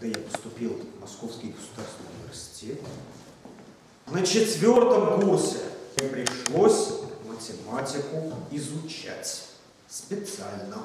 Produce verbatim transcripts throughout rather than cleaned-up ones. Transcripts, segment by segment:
когда я поступил в Московский государственный университет, на четвертом курсе мне пришлось математику изучать специально.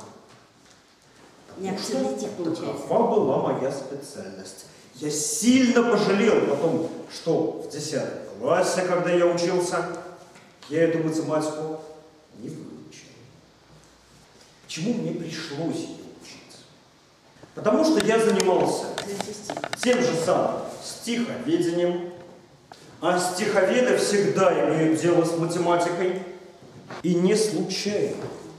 Такова была моя специальность. Я сильно пожалел потом, что в десятом классе, когда я учился, я эту математику не выучил. Почему мне пришлось ее учить? Потому что я занимался тем же самым стиховедением, а стиховеды всегда имеют дело с математикой, и не случайно.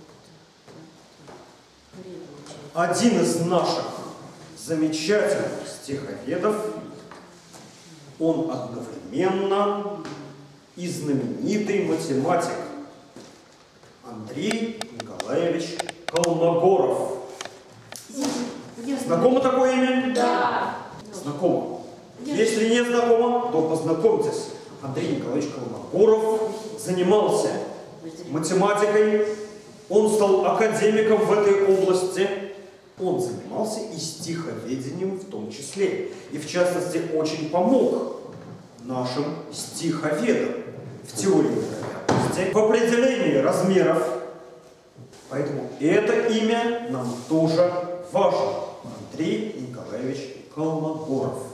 Один из наших замечательных стиховедов, он одновременно и знаменитый математик Андрей Николаевич Колмогоров. Знакомо такое имя? Да. Знакомо. Если не знакомо, то познакомьтесь. Андрей Николаевич Колмогоров занимался математикой, он стал академиком в этой области. Он занимался и стиховедением в том числе. И в частности очень помог нашим стиховедам в теории вероятности, в определении размеров. Поэтому это имя нам тоже важно. Андрей Николаевич Колмогоров.